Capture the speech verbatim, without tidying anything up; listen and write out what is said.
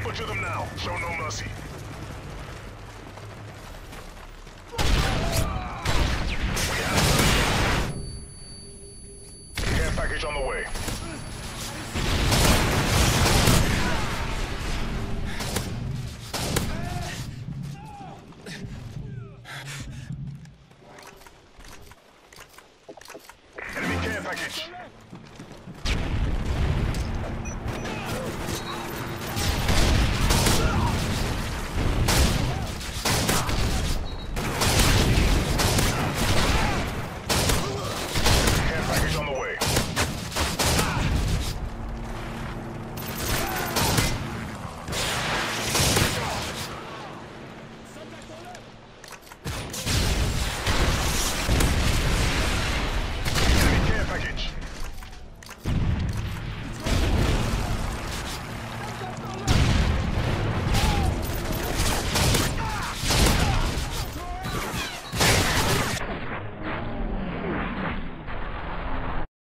Butcher them now. Show no mercy. We have care package on the way.